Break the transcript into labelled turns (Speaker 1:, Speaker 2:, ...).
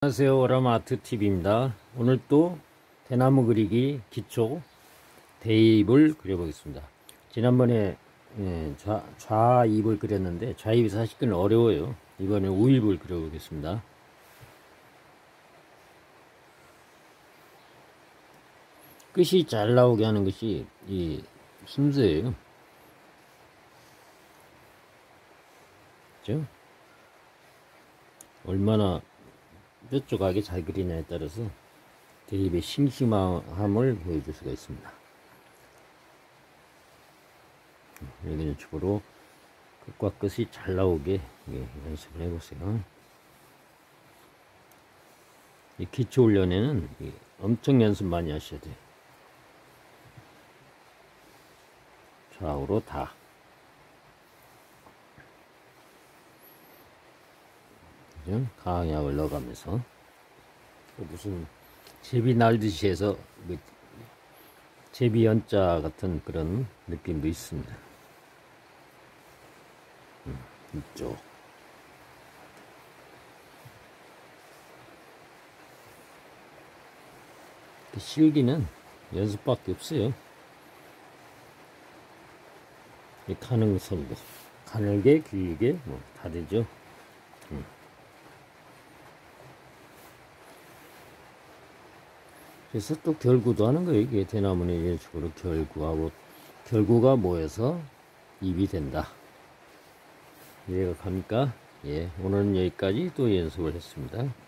Speaker 1: 안녕하세요. 오라마아트TV입니다. 오늘 또 대나무 그리기 기초 대입을 그려보겠습니다. 지난번에 좌입을 그렸는데 좌입이 사실은 어려워요. 이번에 우입을 그려보겠습니다. 끝이 잘 나오게 하는 것이 이 순서예요. 그죠? 얼마나 뾰족하게 잘 그리냐에 따라서 대입의 싱싱함을 보여줄 수가 있습니다. 여기는 주로 끝과 끝이 잘 나오게 연습을 해보세요. 이 기초 훈련에는 엄청 연습 많이 하셔야 돼요. 좌우로 다. 그죠? 강약을 넣어가면서 또 무슨 제비 날듯이 해서 제비 연자 같은 그런 느낌도 있습니다. 이쪽 실기는 연습밖에 없어요. 이 가능성도 가늘게 길게 뭐 다 되죠. 그래서 또 결구도 하는 거예요. 이게 대나무는 이런 식으로 결구하고 결구가 모여서 입이 된다. 이해가 갑니까? 예, 오늘은 여기까지 또 연습을 했습니다.